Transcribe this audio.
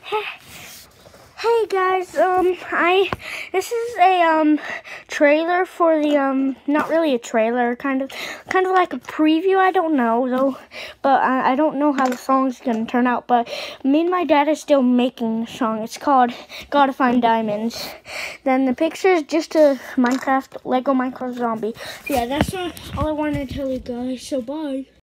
Hey guys, this is a trailer for the not really a trailer, kind of like a preview. I don't know though, but I don't know how the song's gonna turn out. But me and my dad are still making the song. It's called "Gotta Find Diamonds." Then the picture is just a Lego Minecraft zombie. Yeah, that's all I wanted to tell you guys. So bye.